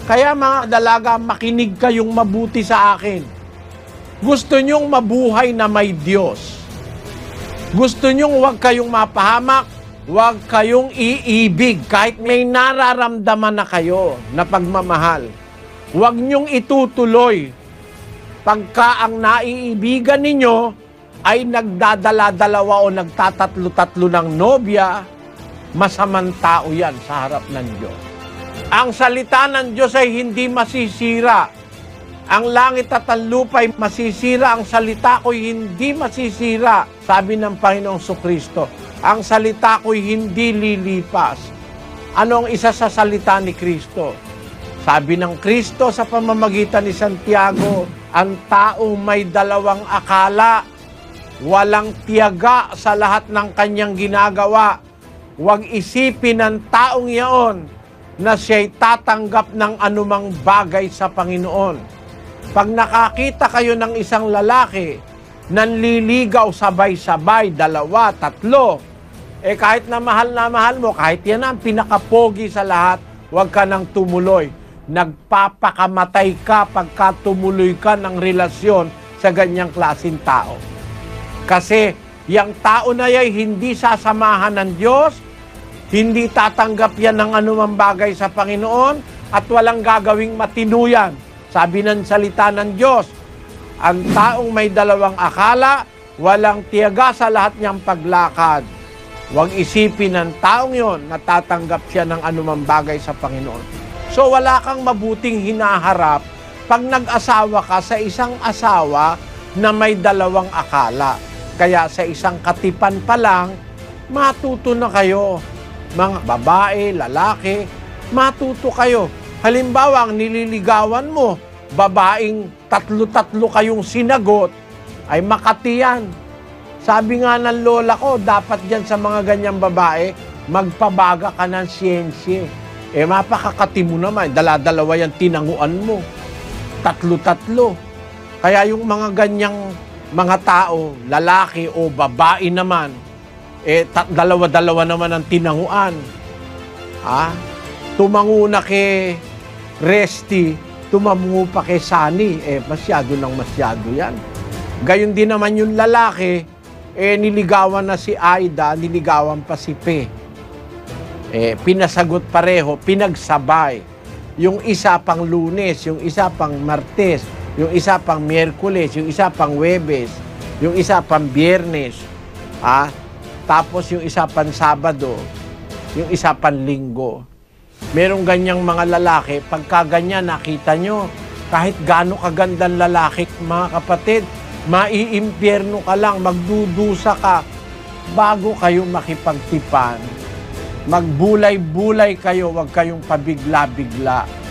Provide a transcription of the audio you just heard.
Kaya mga dalaga, makinig kayong mabuti sa akin. Gusto nyong mabuhay na may Diyos. Gusto nyong huwag kayong mapahamak, huwag kayong iibig kahit may nararamdaman na kayo na pagmamahal. Huwag nyong itutuloy pagka ang naiibigan ninyo ay nagdadala-dalawa o nagtatatlo-tatlo ng nobya, masamang tao yan sa harap ng Diyos. Ang salita ng Diyos ay hindi masisira. Ang langit at ang lupa ay masisira. Ang salita ko'y hindi masisira. Sabi ng Panginoong Jesucristo, ang salita ko'y hindi lilipas. Ano ang isa sa salita ni Kristo? Sabi ng Kristo sa pamamagitan ni Santiago, ang taong may dalawang akala, walang tiyaga sa lahat ng kanyang ginagawa. Huwag isipin ng taong iyon na siya'y tatanggap ng anumang bagay sa Panginoon. Pag nakakita kayo ng isang lalaki, nanliligaw sabay-sabay, 2, 3, kahit na mahal mo, kahit yan ang pinakapogi sa lahat, huwag ka nang tumuloy. Nagpapakamatay ka pagka tumuloy ka ng relasyon sa ganyang klaseng tao. Kasi yung tao na yan hindi sasamahan ng Diyos, hindi tatanggap yan ng anumang bagay sa Panginoon at walang gagawing matinuyan. Sabi ng salita ng Diyos, ang taong may dalawang akala, walang tiyaga sa lahat niyang paglakad. Huwag isipin ng taong yon na tatanggap siya ng anumang bagay sa Panginoon. So wala kang mabuting hinaharap pag nag-asawa ka sa isang asawa na may dalawang akala. Kaya sa isang katipan pa lang, matuto na kayo. Mga babae, lalaki, matuto kayo. Halimbawa, ang nililigawan mo, babaeng 3 kayong sinagot, ay Makati yan. Sabi nga ng lola ko, dapat dyan sa mga ganyang babae, magpabaga ka ng siyensye. Mapakakati mo naman, dala-dalawa yan tinanguan mo. 3. Kaya yung mga ganyang mga tao, lalaki o babae naman, 2 naman ang tinanguan. Tumango na kay Resty, tumango pa kay Sunny, masyado yan. Gayon din naman yung lalaki, niligawan na si Aida, niligawan pa si Pe. Pinasagot pareho, pinagsabay. Yung isa pang Lunes, yung isa pang Martes, yung isa pang Miyerkules, yung isa pang Huwebes, yung isa pang Biyernes, tapos yung isa pang Sabado, yung isa pang Linggo. Merong ganyang mga lalaki, pagka ganyan nakita nyo, kahit gaano kagandang lalaki, mga kapatid, maiimpyerno ka lang, magdudusa ka, bago kayo makipagtipan. Magbulay-bulay kayo, huwag kayong pabigla-bigla.